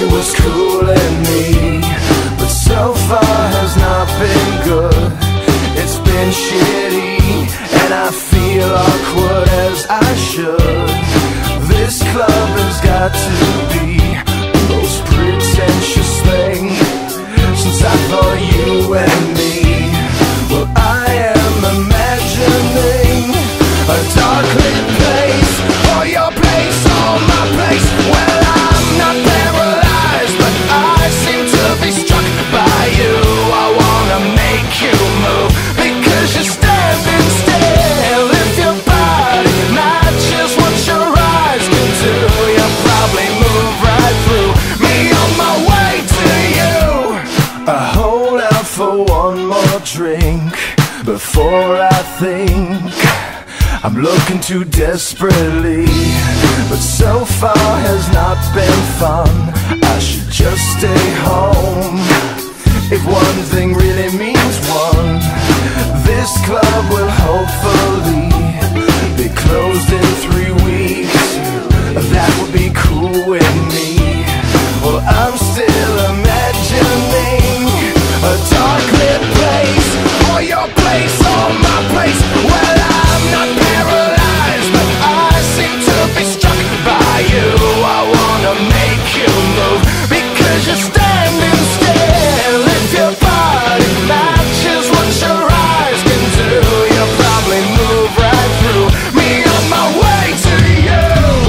she was cooling me, but so far has not been good. It's been shitty, and I feel awkward as I should. This club has got to be the most pretentious thing since I thought you and me. Well, I am imagining a dark lit place, or your place, or my place. Well, I'm not paralyzed, but I seem to be struck by you. I wanna make you move, because you're standing still. If your body matches what your eyes can do, you'll probably move right through me on my way to you. I hold out for one more drink before I think I'm looking too desperately, but so far has not been fun. I should just stay home. If one thing really means one, this club will hopefully be closed in 3 weeks. That would be cool with me. Well, I'm still imagining a dark lit place, or your place, or my place. Well, I'm not paralyzed, but I seem to be struck by you. I wanna make you move, because you're standing still. If your body matches what your eyes can do, you'll probably move right through me on my way to you.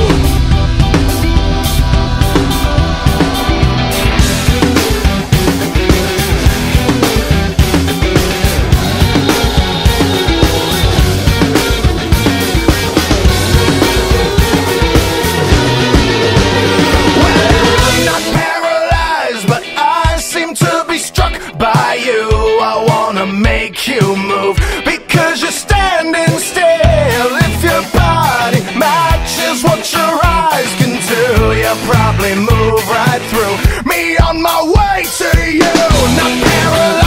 By you, I wanna make you move, because you're standing still. If your body matches what your eyes can do, you'll probably move right through me on my way to you. Not paralyzed.